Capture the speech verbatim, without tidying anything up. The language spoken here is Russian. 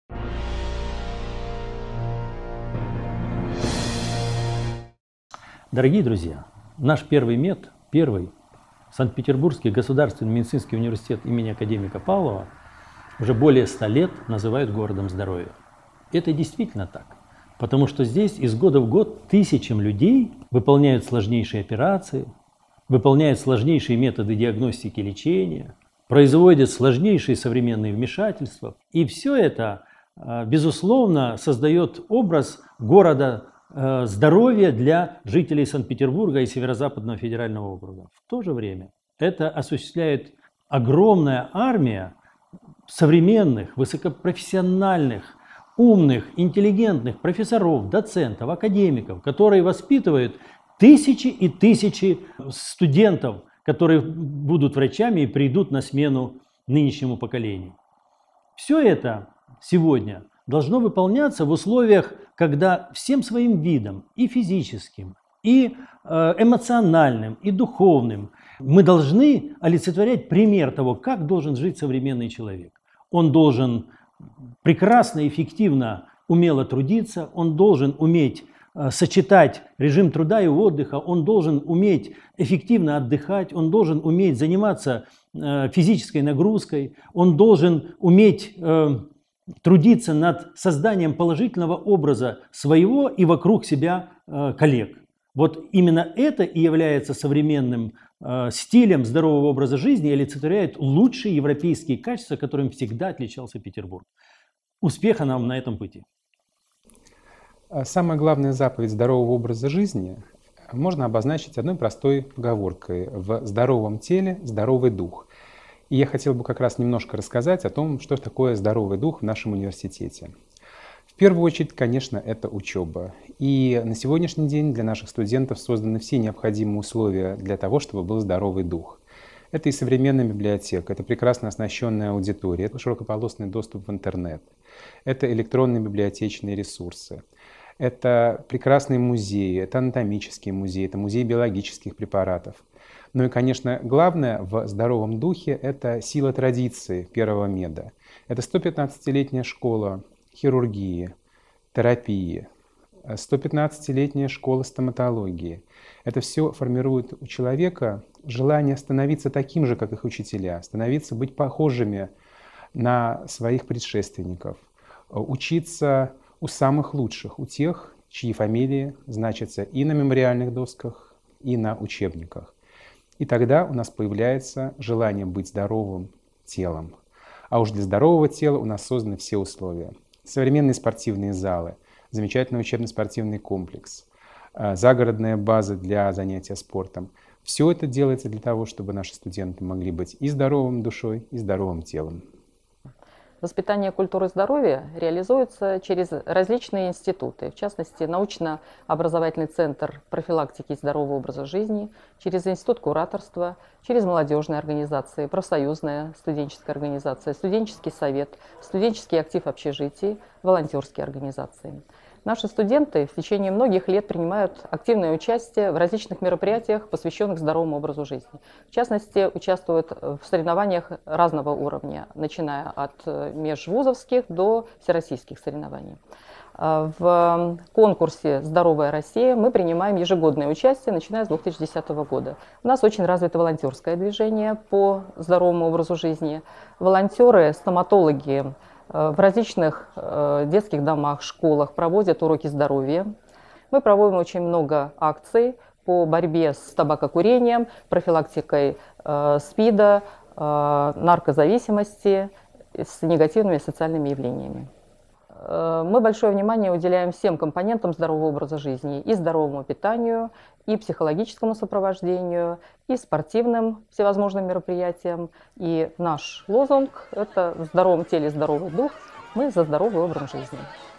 Дорогие друзья, наш первый мед, первый Санкт-Петербургский государственный медицинский университет имени академика Павлова уже более ста лет называют городом здоровья. Это действительно так, потому что здесь из года в год тысячам людей выполняют сложнейшие операции, выполняют сложнейшие методы диагностики и лечения, производят сложнейшие современные вмешательства. И все это, безусловно, создает образ города здоровья для жителей Санкт-Петербурга и Северо-Западного федерального округа. В то же время это осуществляет огромная армия современных, высокопрофессиональных, умных, интеллигентных профессоров, доцентов, академиков, которые воспитывают тысячи и тысячи студентов, которые будут врачами и придут на смену нынешнему поколению. Все это сегодня должно выполняться в условиях, когда всем своим видом, и физическим, и эмоциональным, и духовным, мы должны олицетворять пример того, как должен жить современный человек. Он должен прекрасно, эффективно, умело трудиться, он должен уметь сочетать режим труда и отдыха, он должен уметь эффективно отдыхать, он должен уметь заниматься физической нагрузкой, он должен уметь трудиться над созданием положительного образа своего и вокруг себя коллег. Вот именно это и является современным стилем здорового образа жизни и олицетворяет лучшие европейские качества, которым всегда отличался Петербург. Успеха нам на этом пути! Самая главная заповедь здорового образа жизни можно обозначить одной простой поговоркой: в здоровом теле здоровый дух. И я хотел бы как раз немножко рассказать о том, что такое здоровый дух в нашем университете. В первую очередь, конечно, это учеба. И на сегодняшний день для наших студентов созданы все необходимые условия для того, чтобы был здоровый дух. Это и современная библиотека, это прекрасно оснащенная аудитория, это широкополосный доступ в интернет, это электронные библиотечные ресурсы, это прекрасные музеи, это анатомические музеи, это музей биологических препаратов. Ну и, конечно, главное в здоровом духе – это сила традиции первого меда. Это сто пятнадцатилетняя школа хирургии, терапии, сто пятнадцатилетняя школа стоматологии. Это все формирует у человека желание становиться таким же, как их учителя, становиться, быть похожими на своих предшественников, учиться у самых лучших, у тех, чьи фамилии значатся и на мемориальных досках, и на учебниках. И тогда у нас появляется желание быть здоровым телом. А уж для здорового тела у нас созданы все условия. Современные спортивные залы, замечательный учебно-спортивный комплекс, загородная база для занятия спортом. Все это делается для того, чтобы наши студенты могли быть и здоровым душой, и здоровым телом. Воспитание культуры здоровья реализуется через различные институты, в частности, научно-образовательный центр профилактики и здорового образа жизни, через институт кураторства, через молодежные организации, профсоюзная студенческая организация, студенческий совет, студенческий актив общежитий, волонтерские организации. Наши студенты в течение многих лет принимают активное участие в различных мероприятиях, посвященных здоровому образу жизни. В частности, участвуют в соревнованиях разного уровня, начиная от межвузовских до всероссийских соревнований. В конкурсе «Здоровая Россия» мы принимаем ежегодное участие, начиная с две тысячи десятого года. У нас очень развито волонтерское движение по здоровому образу жизни. Волонтеры, стоматологи, в различных детских домах, школах проводят уроки здоровья. Мы проводим очень много акций по борьбе с табакокурением, профилактикой СПИДа, наркозависимости, с негативными социальными явлениями. Мы большое внимание уделяем всем компонентам здорового образа жизни: и здоровому питанию, и психологическому сопровождению, и спортивным всевозможным мероприятиям. И наш лозунг – это «В здоровом теле здоровый дух». Мы за здоровый образ жизни.